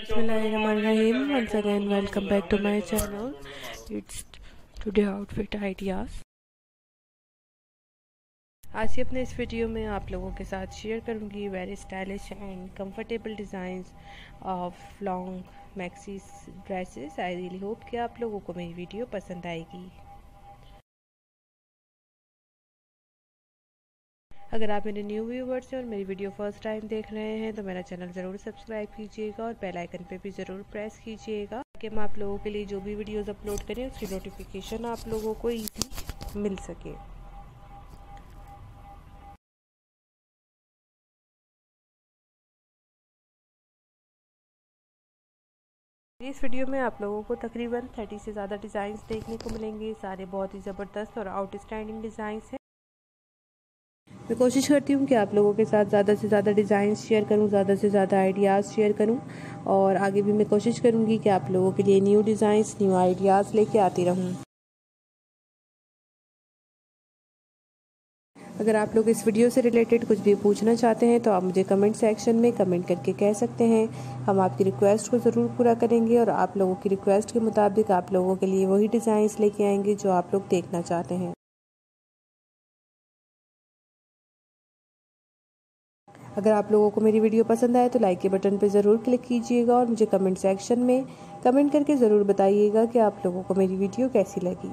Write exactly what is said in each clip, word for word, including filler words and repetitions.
Bismillahirrahmanirrahim. Once again, welcome back to my channel. It's today outfit ideas. आज अपने इस video में आप लोगों के साथ शेयर करूंगी very stylish and comfortable designs of long maxi dresses. I really hope कि आप लोगों को मेरी वीडियो पसंद आएगी। अगर आप मेरे न्यू व्यूवर्स हैं और मेरी वीडियो फर्स्ट टाइम देख रहे हैं तो मेरा चैनल ज़रूर सब्सक्राइब कीजिएगा और बेल आइकन पे भी ज़रूर प्रेस कीजिएगा कि मैं आप लोगों के लिए जो भी वीडियोस अपलोड करें उसकी नोटिफिकेशन आप लोगों को इजी मिल सके। इस वीडियो में आप लोगों को तकरीबन तीस से ज़्यादा डिज़ाइंस देखने को मिलेंगे। सारे बहुत ही ज़बरदस्त और आउटस्टैंडिंग डिज़ाइंस हैं। मैं कोशिश करती हूँ कि आप लोगों के साथ ज़्यादा से ज़्यादा डिज़ाइन शेयर करूँ, ज़्यादा से ज़्यादा आइडियाज़ शेयर करूँ और आगे भी मैं कोशिश करूँगी कि आप लोगों के लिए न्यू डिज़ाइंस, न्यू आइडियाज़ लेके आती रहूँ। अगर आप लोग इस वीडियो से रिलेटेड कुछ भी पूछना चाहते हैं तो आप मुझे कमेंट सेक्शन में कमेंट करके कह सकते हैं। हम आपकी रिक्वेस्ट को ज़रूर पूरा करेंगे और आप लोगों की रिक्वेस्ट के मुताबिक आप लोगों के लिए वही डिज़ाइंस लेके आएंगे जो आप लोग देखना चाहते हैं। अगर आप लोगों को मेरी वीडियो पसंद आए तो लाइक के बटन पर ज़रूर क्लिक कीजिएगा और मुझे कमेंट सेक्शन में कमेंट करके ज़रूर बताइएगा कि आप लोगों को मेरी वीडियो कैसी लगी।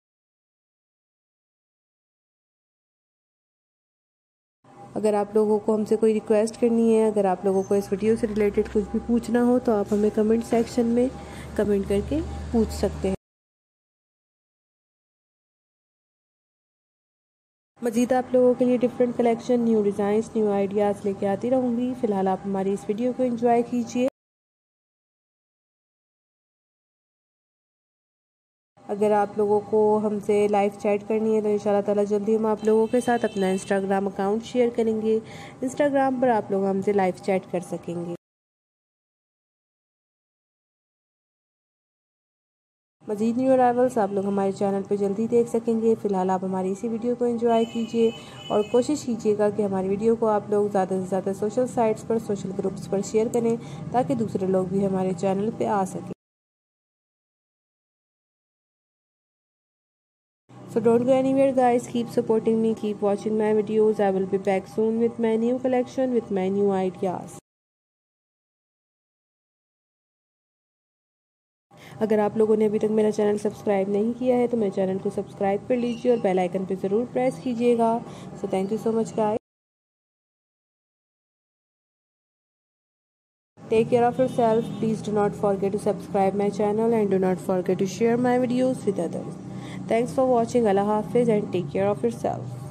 अगर आप लोगों को हमसे कोई रिक्वेस्ट करनी है, अगर आप लोगों को इस वीडियो से रिलेटेड कुछ भी पूछना हो तो आप हमें कमेंट सेक्शन में कमेंट करके पूछ सकते हैं। मज़ीद आप लोगों के लिए different collection, new designs, new ideas लेके आती रहूँगी। फ़िलहाल आप हमारी इस वीडियो को एंजॉय कीजिए। अगर आप लोगों को हमसे लाइव चैट करनी है तो इंशाल्लाह ताला जल्दी हम आप लोगों के साथ अपना इंस्टाग्राम अकाउंट शेयर करेंगे। इंस्टाग्राम पर आप लोग हमसे लाइव चैट कर सकेंगे। मज़ीद न्यू अराइवल्स आप लोग हमारे चैनल पर जल्दी देख सकेंगे। फ़िलहाल आप हमारी इसी वीडियो को एंजॉय कीजिए और कोशिश कीजिएगा कि हमारी वीडियो को आप लोग ज़्यादा से ज़्यादा सोशल साइट्स पर, सोशल ग्रुप्स पर शेयर करें ताकि दूसरे लोग भी हमारे चैनल पर आ सकें। So don't go anywhere guys, keep supporting me, keep watching my videos. I will be back soon with my new collection, with my new ideas. अगर आप लोगों ने अभी तक मेरा चैनल सब्सक्राइब नहीं किया है तो मेरे चैनल को सब्सक्राइब कर लीजिए और बेल आइकन पे ज़रूर प्रेस कीजिएगा। So thank you so much guys. Take care of yourself. Please do not forget to subscribe my channel and do not forget to share my videos with others. Thanks for watching. Allah Hafiz and take care of yourself.